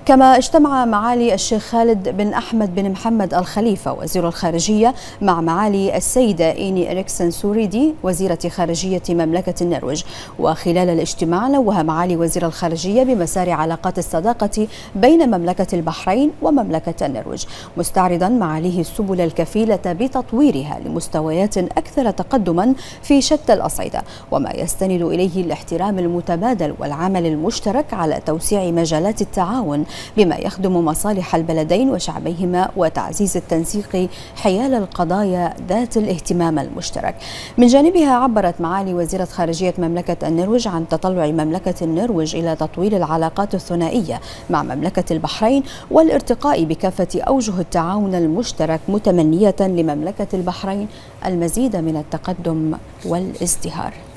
كما اجتمع معالي الشيخ خالد بن أحمد بن محمد الخليفة وزير الخارجية مع معالي السيدة إيني إريكسن سوريدي وزيرة خارجية مملكة النرويج. وخلال الاجتماع نوه معالي وزير الخارجية بمسار علاقات الصداقة بين مملكة البحرين ومملكة النرويج، مستعرضا معاليه السبل الكفيلة بتطويرها لمستويات أكثر تقدما في شتى الأصعدة، وما يستند إليه الاحترام المتبادل والعمل المشترك على توسيع مجالات التعاون بما يخدم مصالح البلدين وشعبيهما وتعزيز التنسيق حيال القضايا ذات الاهتمام المشترك. من جانبها عبرت معالي وزيرة خارجية مملكة النرويج عن تطلع مملكة النرويج إلى تطوير العلاقات الثنائية مع مملكة البحرين والارتقاء بكافة أوجه التعاون المشترك، متمنية لمملكة البحرين المزيد من التقدم والازدهار.